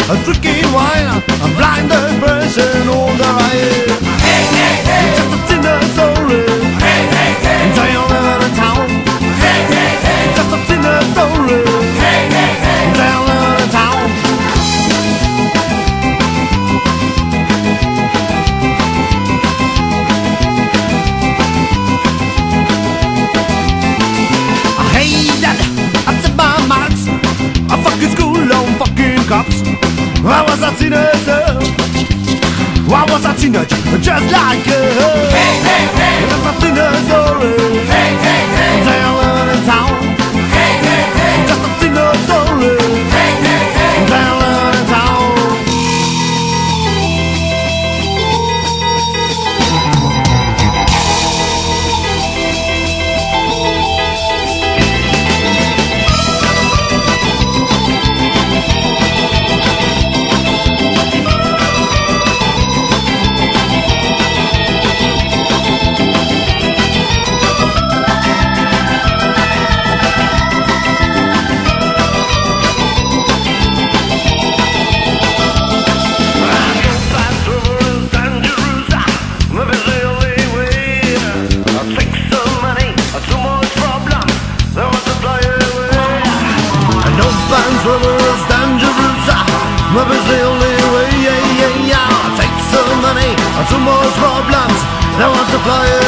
drinking wine, a blinded person on the right. Hey, hey, hey! Just a sinner story. Hey, hey, hey! Do you live in a town? Hey, hey, hey! Just a sinner story. Hey, hey, hey! Do you live in a town? Hey, Dad, I said my marks. I fucking school on fucking cops. I was a teenager. I was a teenager, just like you. Hey, hey, hey! Just a teenager story. Hey, hey, hey! Do you live in town? Hey, hey, hey! Just a teenager story. Hey, hey, hey! Do you live in town? River's dangerous, maybe it's the only way, yeah, yeah, yeah. Take some money, too much problems, they want to fly